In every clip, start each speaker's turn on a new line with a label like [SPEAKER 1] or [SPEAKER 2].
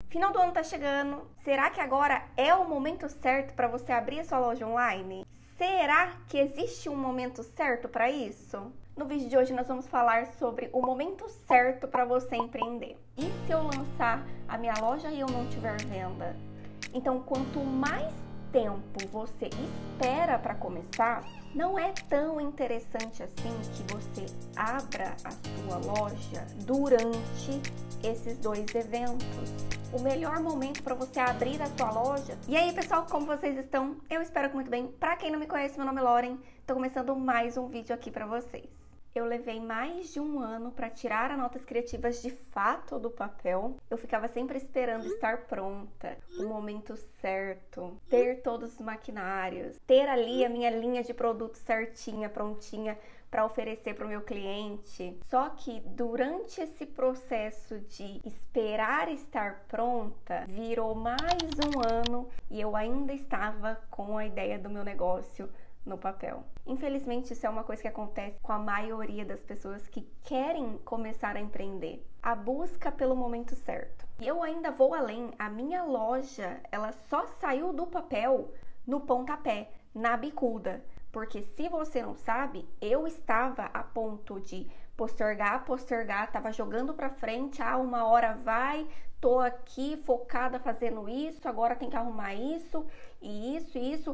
[SPEAKER 1] Final do ano tá chegando. Será que agora é o momento certo para você abrir a sua loja online? Será que existe um momento certo para isso? No vídeo de hoje nós vamos falar sobre o momento certo para você empreender. E se eu lançar a minha loja e eu não tiver venda? Então, quanto mais tempo você espera para começar, não é tão interessante assim que você abra a sua loja durante esses dois eventos. O melhor momento para você abrir a sua loja. E aí, pessoal, como vocês estão? Eu espero que muito bem. Para quem não me conhece, meu nome é Lauren. Estou começando mais um vídeo aqui para vocês. Eu levei mais de um ano para tirar as notas criativas de fato do papel. Eu ficava sempre esperando estar pronta, o momento certo, ter todos os maquinários, ter ali a minha linha de produto certinha, prontinha para oferecer para o meu cliente. Só que durante esse processo de esperar estar pronta, virou mais um ano e eu ainda estava com a ideia do meu negócio no papel. Infelizmente, isso é uma coisa que acontece com a maioria das pessoas que querem começar a empreender. A busca pelo momento certo. E eu ainda vou além. A minha loja, ela só saiu do papel no pontapé, na bicuda. Porque se você não sabe, eu estava a ponto de postergar, tava jogando pra frente, uma hora vai, tô aqui focada fazendo isso, agora tem que arrumar isso e isso.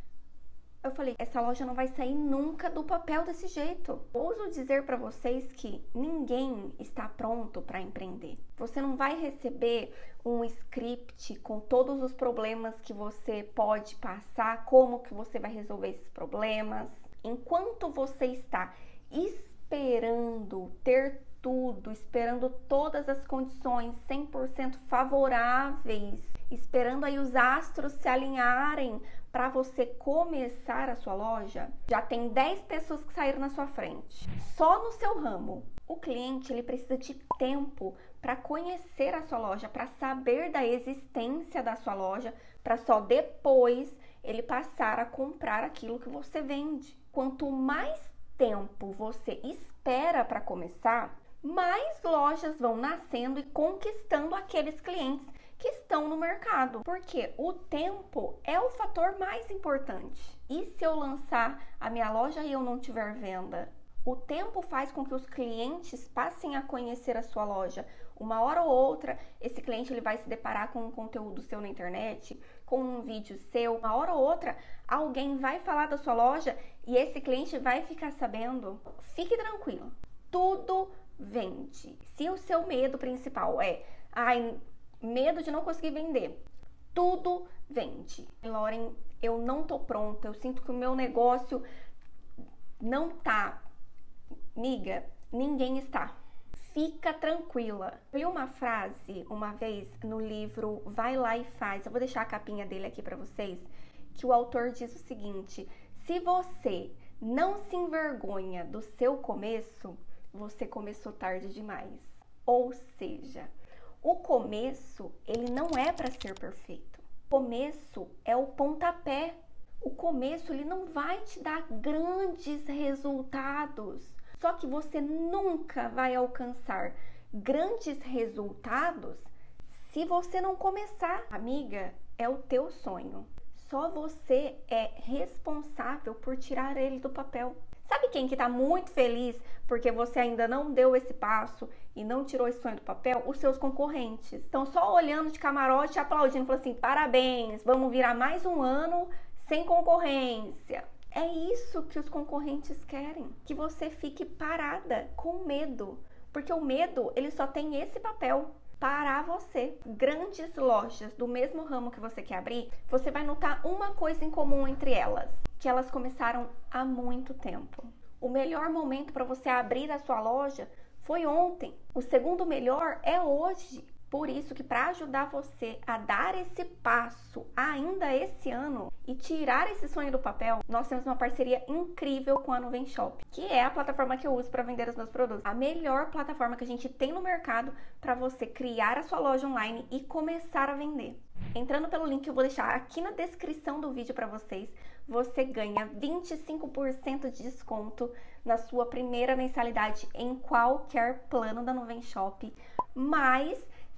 [SPEAKER 1] Eu falei, essa loja não vai sair nunca do papel desse jeito. Ouso dizer para vocês que ninguém está pronto para empreender. Você não vai receber um script com todos os problemas que você pode passar, como que você vai resolver esses problemas. Enquanto você está esperando ter tudo, esperando todas as condições 100% favoráveis, esperando aí os astros se alinharem para você começar a sua loja, já tem 10 pessoas que saíram na sua frente, só no seu ramo. O cliente, ele precisa de tempo para conhecer a sua loja, para saber da existência da sua loja, para só depois ele passar a comprar aquilo que você vende. Quanto mais tempo você espera para começar, mais lojas vão nascendo e conquistando aqueles clientes que estão no mercado, porque o tempo é o fator mais importante. E se eu lançar a minha loja e eu não tiver venda? O tempo faz com que os clientes passem a conhecer a sua loja. Uma hora ou outra, esse cliente ele vai se deparar com um conteúdo seu na internet, com um vídeo seu. Uma hora ou outra, alguém vai falar da sua loja e esse cliente vai ficar sabendo. Fique tranquilo, tudo vende. Se o seu medo principal é medo de não conseguir vender, tudo vende. Lauren, eu não tô pronta, eu sinto que o meu negócio não tá. Miga, ninguém está. Fica tranquila. Eu li uma frase uma vez no livro Vai Lá e Faz, eu vou deixar a capinha dele aqui para vocês, que o autor diz o seguinte: se você não se envergonha do seu começo, você começou tarde demais. Ou seja, o começo, ele não é para ser perfeito. O começo é o pontapé. O começo, ele não vai te dar grandes resultados. Só que você nunca vai alcançar grandes resultados se você não começar. Amiga, é o teu sonho. Só você é responsável por tirar ele do papel. Sabe quem que tá muito feliz porque você ainda não deu esse passo e não tirou esse sonho do papel? Os seus concorrentes. Estão só olhando de camarote, aplaudindo, falando assim, parabéns, vamos virar mais um ano sem concorrência. É isso que os concorrentes querem, que você fique parada com medo, porque o medo, ele só tem esse papel, parar você. Grandes lojas do mesmo ramo que você quer abrir, você vai notar uma coisa em comum entre elas, que elas começaram há muito tempo. O melhor momento para você abrir a sua loja foi ontem. O segundo melhor é hoje. Por isso que para ajudar você a dar esse passo ainda esse ano e tirar esse sonho do papel, nós temos uma parceria incrível com a Nuvem Shop, que é a plataforma que eu uso para vender os meus produtos. A melhor plataforma que a gente tem no mercado para você criar a sua loja online e começar a vender. Entrando pelo link que eu vou deixar aqui na descrição do vídeo para vocês, você ganha 25% de desconto na sua primeira mensalidade em qualquer plano da Nuvem Shop, mais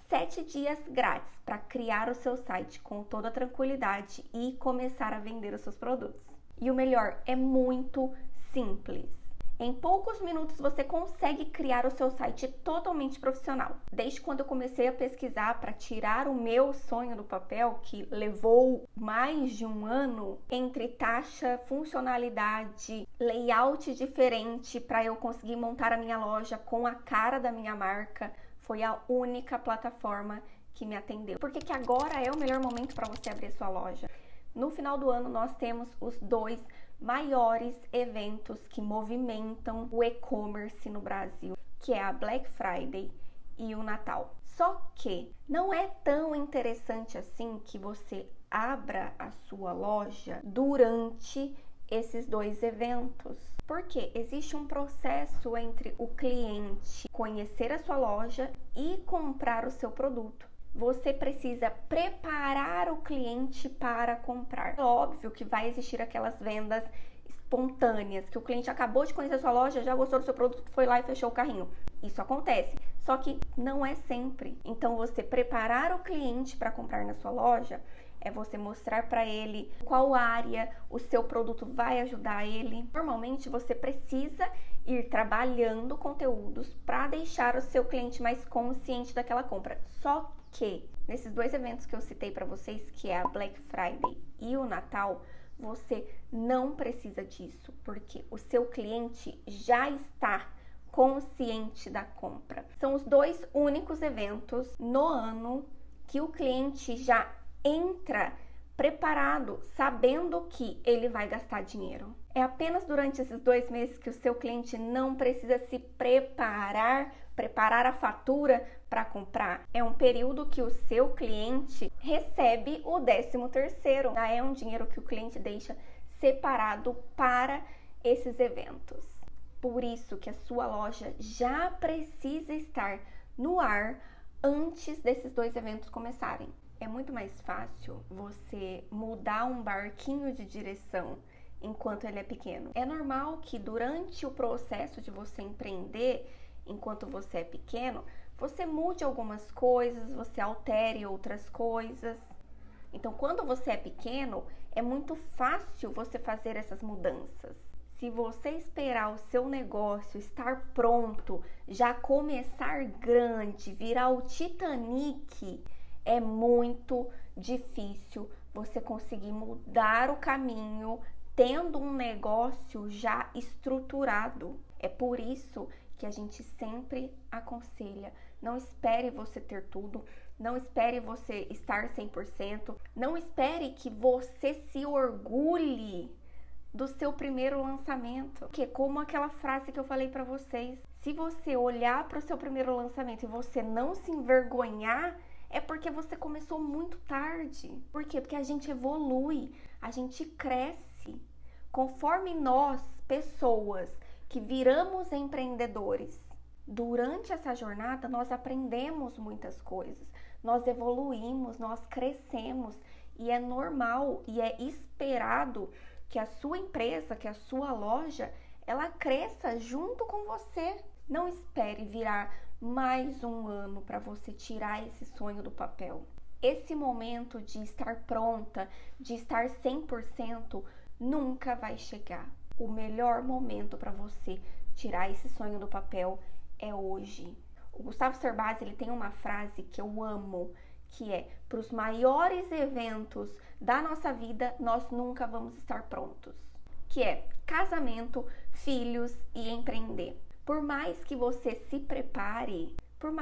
[SPEAKER 1] 7 dias grátis para criar o seu site com toda tranquilidade e começar a vender os seus produtos. E o melhor, é muito simples. Em poucos minutos você consegue criar o seu site totalmente profissional. Desde quando eu comecei a pesquisar para tirar o meu sonho do papel, que levou mais de um ano, entre taxa, funcionalidade, layout diferente para eu conseguir montar a minha loja com a cara da minha marca, foi a única plataforma que me atendeu. Por que agora é o melhor momento para você abrir sua loja? No final do ano nós temos os 2 maiores eventos que movimentam o e-commerce no Brasil, que é a Black Friday e o Natal. Só que não é tão interessante assim que você abra a sua loja durante esses 2 eventos. Porque existe um processo entre o cliente conhecer a sua loja e comprar o seu produto. Você precisa preparar o cliente para comprar. É óbvio que vai existir aquelas vendas espontâneas, que o cliente acabou de conhecer a sua loja, já gostou do seu produto, foi lá e fechou o carrinho. Isso acontece, só que não é sempre. Então, você preparar o cliente para comprar na sua loja é você mostrar para ele qual área o seu produto vai ajudar ele. Normalmente, você precisa ir trabalhando conteúdos para deixar o seu cliente mais consciente daquela compra. Só que nesses 2 eventos que eu citei para vocês, que é a Black Friday e o Natal, você não precisa disso, porque o seu cliente já está consciente da compra. São os 2 únicos eventos no ano que o cliente já entra preparado, sabendo que ele vai gastar dinheiro. É apenas durante esses 2 meses que o seu cliente não precisa se preparar a fatura para comprar. É um período que o seu cliente recebe o 13º. Já é um dinheiro que o cliente deixa separado para esses eventos. Por isso que a sua loja já precisa estar no ar antes desses 2 eventos começarem. É muito mais fácil você mudar um barquinho de direção enquanto ele é pequeno. É normal que durante o processo de você empreender, enquanto você é pequeno, você mude algumas coisas, você altere outras coisas. Então, quando você é pequeno, é muito fácil você fazer essas mudanças. Se você esperar o seu negócio estar pronto, já começar grande, virar o Titanic, é muito difícil você conseguir mudar o caminho tendo um negócio já estruturado. É por isso que a gente sempre aconselha: não espere você ter tudo, não espere você estar 100%, não espere que você se orgulhe do seu primeiro lançamento. Porque como aquela frase que eu falei para vocês, se você olhar para o seu primeiro lançamento e você não se envergonhar, é porque você começou muito tarde. Por quê? Porque a gente evolui, a gente cresce. Conforme nós, pessoas que viramos empreendedores, durante essa jornada nós aprendemos muitas coisas, nós evoluímos, nós crescemos, e é normal e é esperado que a sua empresa, que a sua loja, ela cresça junto com você. Não espere virar mais um ano para você tirar esse sonho do papel. Esse momento de estar pronta, de estar 100%, nunca vai chegar. O melhor momento para você tirar esse sonho do papel é hoje. O Gustavo Cerbasi, ele tem uma frase que eu amo, que é: para os maiores eventos da nossa vida, nós nunca vamos estar prontos. Que é casamento, filhos e empreender. Por mais que você se prepare,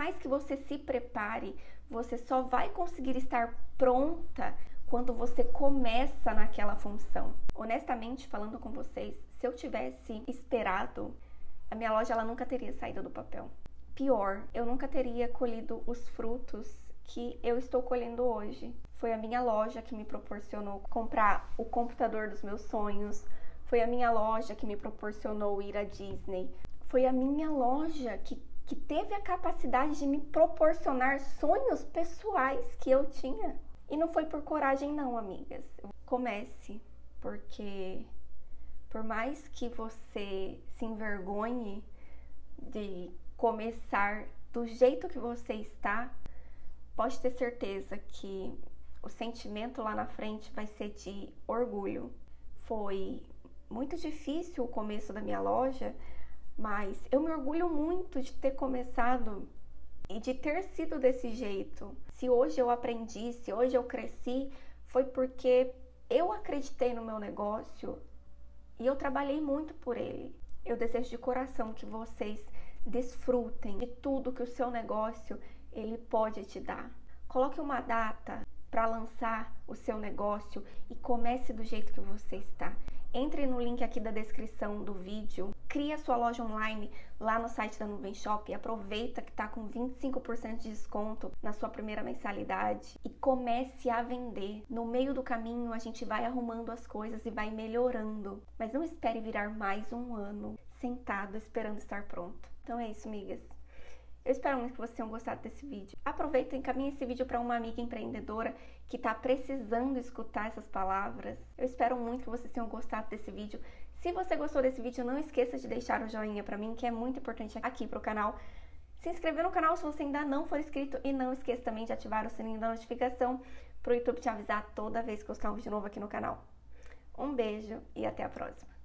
[SPEAKER 1] você só vai conseguir estar pronta quando você começa naquela função. Honestamente, falando com vocês, se eu tivesse esperado, a minha loja ela nunca teria saído do papel. Pior, eu nunca teria colhido os frutos que eu estou colhendo hoje. Foi a minha loja que me proporcionou comprar o computador dos meus sonhos. Foi a minha loja que me proporcionou ir à Disney. Foi a minha loja que teve a capacidade de me proporcionar sonhos pessoais que eu tinha. E não foi por coragem não, amigas. Comece, porque por mais que você se envergonhe de começar do jeito que você está, pode ter certeza que o sentimento lá na frente vai ser de orgulho. Foi muito difícil o começo da minha loja, mas eu me orgulho muito de ter começado e de ter sido desse jeito. Se hoje eu aprendi, se hoje eu cresci, foi porque eu acreditei no meu negócio e eu trabalhei muito por ele. Eu desejo de coração que vocês desfrutem de tudo que o seu negócio ele pode te dar. Coloque uma data para lançar o seu negócio e comece do jeito que você está. Entre no link aqui da descrição do vídeo, crie a sua loja online lá no site da Nuvem Shop e aproveita que está com 25% de desconto na sua primeira mensalidade e comece a vender. No meio do caminho a gente vai arrumando as coisas e vai melhorando, mas não espere virar mais um ano sentado esperando estar pronto. Então é isso, amigas. Eu espero muito que vocês tenham gostado desse vídeo. Aproveita e encaminhe esse vídeo para uma amiga empreendedora que está precisando escutar essas palavras. Eu espero muito que vocês tenham gostado desse vídeo. Se você gostou desse vídeo, não esqueça de deixar o joinha para mim, que é muito importante aqui para o canal. Se inscrever no canal se você ainda não for inscrito e não esqueça também de ativar o sininho da notificação para o YouTube te avisar toda vez que eu postar um vídeo novo aqui no canal. Um beijo e até a próxima.